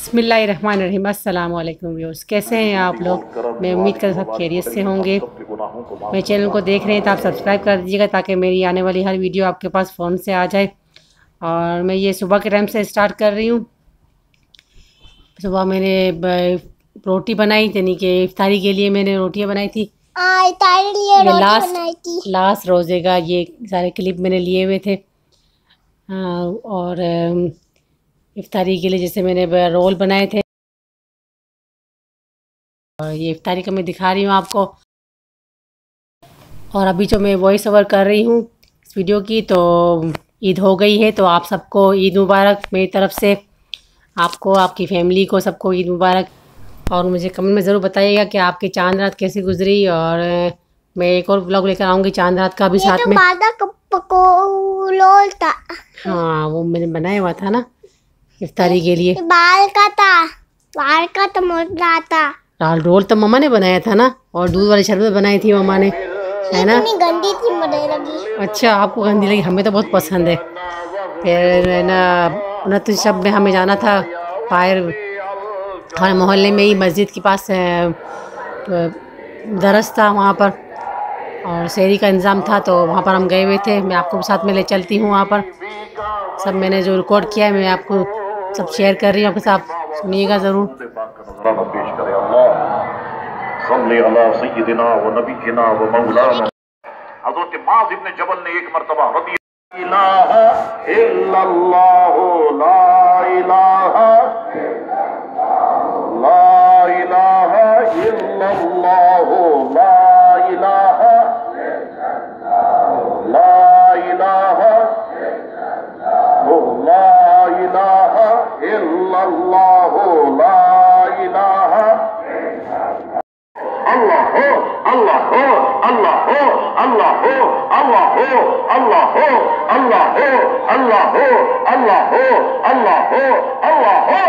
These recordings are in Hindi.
बिस्मिल्लाहिर्रहमानिर्रहीम। अस्सलाम वालेकुम व्यूअर्स, कैसे हैं आप लोग। मैं उम्मीद करता सब खैरियत से होंगे। मेरे चैनल को देख रहे हैं तो आप सब्सक्राइब कर दीजिएगा ताकि मेरी आने वाली हर वीडियो आपके पास फ़ोन से आ जाए। और मैं ये सुबह के टाइम से स्टार्ट कर रही हूँ। सुबह मैंने रोटी बनाई, यानी कि इफ्तारी के लिए मैंने रोटियाँ बनाई थी। ये लास्ट रोज़े का ये सारे क्लिप मैंने लिए हुए थे। और इफ्तारी के लिए जैसे मैंने रोल बनाए थे, और ये इफ्तारी का मैं दिखा रही हूँ आपको। और अभी जो मैं वॉइस ओवर कर रही हूँ इस वीडियो की, तो ईद हो गई है, तो आप सबको ईद मुबारक मेरी तरफ से। आपको, आपकी फैमिली को, सबको ईद मुबारक। और मुझे कमेंट में ज़रूर बताइएगा कि आपकी चांद रात कैसी गुजरी। और मैं एक और व्लॉग लेकर आऊँगी चांद रात का भी साथ में। हाँ, वो मैंने बनाया हुआ था ना इफ्तारी के लिए। बाल का तो मोटा था। दाल रोल तो मम्मा ने बनाया था ना, और दूध वाली शरबत बनाई थी मम्मा ने, है ना। इतनी गंदी थी, मुझे लगी। अच्छा, आपको गंदी लगी, हमें तो बहुत पसंद है। फिर है ना, 29 शब में हमें जाना था बाहर, हमारे मोहल्ले में ही मस्जिद के पास दरस था वहाँ पर, और शहरी का इंतज़ाम था, तो वहाँ पर हम गए हुए थे। मैं आपको भी साथ में ले चलती हूँ वहाँ पर। सब मैंने जो रिकॉर्ड किया है मैं आपको सब शेयर कर रही हूँ आपके साथ, सुनिएगा ज़रूर। हज़रत माज़ इब्न जबल ने एक मर्तबा रदी इलाहा इल्लल्लाहु ला इलाहा इल्लल्लाहु ला इलाहा इल्लल्लाहु ला इलाहा अल्लाह हो अल्लाह हो अल्लाह हो अल्लाह हो अल्लाह हो अल्लाह हो अल्लाह हो अल्लाह हो अल्लाह हो अल्लाह हो अल्लाह हो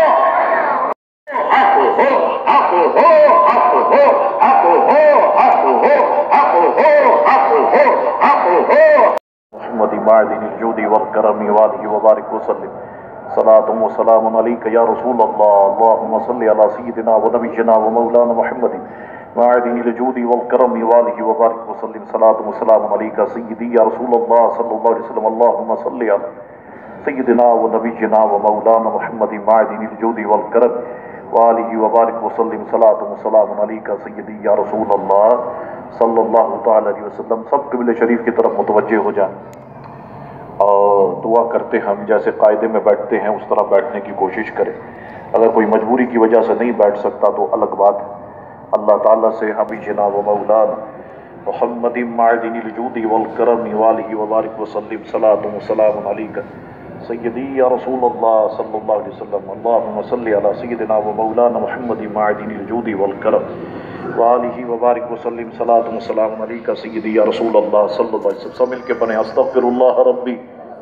हक हो हक हो हक हो हक हो हक हो हक हो हक हो हक हो मोहम्मद मादिन जुदी वल करमी वालिहि व बारिक वसल्लम सलातु व सलामुन अलैका या रसूल अल्लाह अल्लाहुम्मा सल्लि अला सय्यिदिना व नबिय्यिना व मौलाना मुहम्मद मादिन जुदी वल करमी वालिहि व बारिक वसल्लम सलातु व सलामुन अलैका सय्यिदी या रसूल अल्लाह सल्लल्लाहु अलैहि वसल्लम अल्लाहुम्मा सल्लि अला सय्यिदिना व नबिय्यिना व मौलाना मुहम्मद मादिन जुदी वल करम वालिहि व बारिक वसल्लम सलातु व सलामुन अलैका सय्यिदी या रसूल अल्लाह सल्लल्लाहु तआला अलैहि वसल्लम। सब क़िबला शरीफ की तरफ मुतवज्जे हो जाएं और दुआ करते हम जैसे कायदे में बैठते हैं उस तरह बैठने की कोशिश करें। अगर कोई मजबूरी की वजह से नहीं बैठ सकता तो अलग बात। अल्लाह ताला से हबी जनाब व मौलाना मुहम्मद मादिनिल जूदी वल करमी वालिहि व बारिक वसल्लम सलातु व सलामुन अलैका सय्यदी या रसूल अल्लाह सल्लल्लाहु अलैहि वसल्लम अल्लाहुम्मा सल्लि अला सय्यिदिना व मौलाना मुहम्मद मादिनिल जूदी वल करम वालिहि व बारिक वसल्लम सलातु व सलामुन अलैका सय्यदी या रसूल अल्लाह सल्लल्लाहु अलैहि वसल्लम। सब मिलके पढ़ें अस्तगफिरुल्लाह रब्बी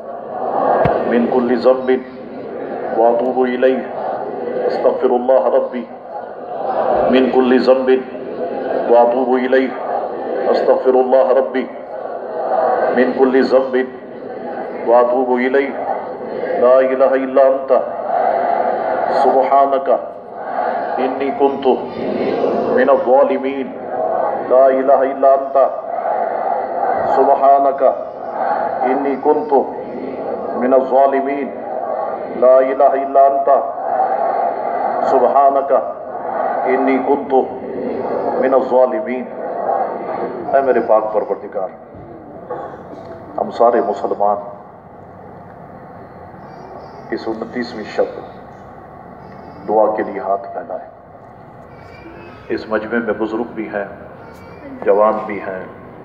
मिन कुल्लि ज़ंबिन व अतूबु इलैहि अस्तगफिरुल्लाह रब्बी मिन कुल्लि ज़ंबिन व अतूबु इलैहि अस्तगफिरुल्लाह रब्बी मिन कुल्लि ज़ंबिन व अतूबु इलैहि ला इलाहा इल्ला अंता सुब्हानका इन्नी कुन्तु मिनज़ ज़ालिमीन ला इलाहा इल्ला अंता सुब्हानका इन्नी कुन्तु मिनज़ ज़ालिमीन ला इलाहा इल्ला अंता सुब्हानका इन्नी कुन्तु मिनज़ ज़ालिमीन। ऐ मेरे पाक परवरदिगार, हम सारे मुसलमान इस 29वीं शब दुआ के लिए हाथ फैलाएं। इस मजमे में बुजुर्ग भी हैं, जवान भी हैं,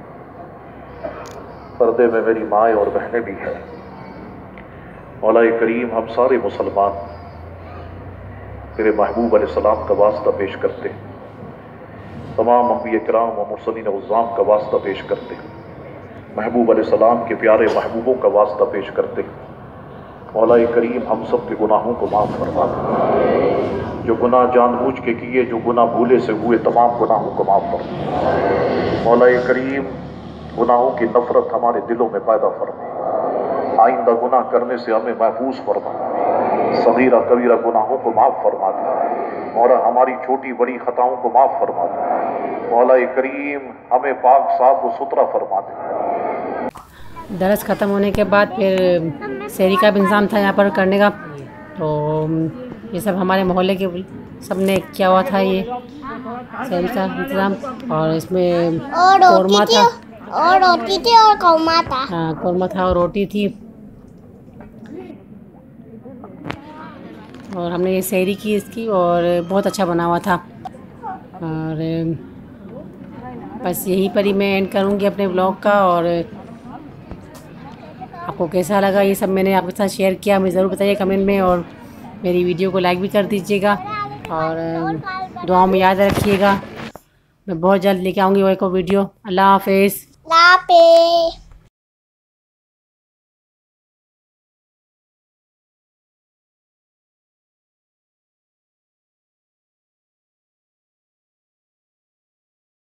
पर्दे में मेरी माएँ और बहनें भी हैं। मौला करीम हम सारे मुसलमान मेरे महबूब अलैहिस्सलाम का वास्ता पेश करते हैं, तमाम अंबिया किराम व मुरसलीन उज़्ज़ाम का वास्ता पेश करते हैं, महबूब अलैहिस्सलाम के प्यारे महबूबों का वास्ता पेश करते हैं। मौला करीम हम सब के गुनाहों को माफ़ फरमा दे, जो गुनाह जानबूझ के किए, जो गुनाह भूले से हुए, तमाम गुनाहों को माफ़ फरमा। मौला करीम गुनाहों की नफरत हमारे दिलों में पैदा फरमा, आइंदा गुनाह करने से हमें महफूज फरमा। सगीरा कबीरा गुनाहों को माफ़ फरमा दे मौला, हमारी छोटी बड़ी खताओं को माफ़ फरमा दे मौला करीम, हमें पाक साफ व सुथरा फरमा दे। दरस ख़त्म होने के बाद फिर सहरी का भी इंतज़ाम था यहाँ पर करने का, तो ये सब हमारे मोहल्ले के सब ने किया हुआ था ये सहरी का इंतज़ाम। और इसमें कौरमा था और रोटी थी और कौरमा था। हाँ, कौरमा था और रोटी थी। और हमने ये सहरी की इसकी, और बहुत अच्छा बना हुआ था। और बस यहीं पर ही मैं एंड करूँगी अपने ब्लॉग का। और आपको कैसा लगा ये सब मैंने आपके साथ शेयर किया, मुझे ज़रूर बताइए कमेंट में। और मेरी वीडियो को लाइक भी कर दीजिएगा और दुआ में याद रखिएगा। मैं बहुत जल्द लेके आऊँगी वो एक और वीडियो। अल्लाह हाफ़िज़। लापे।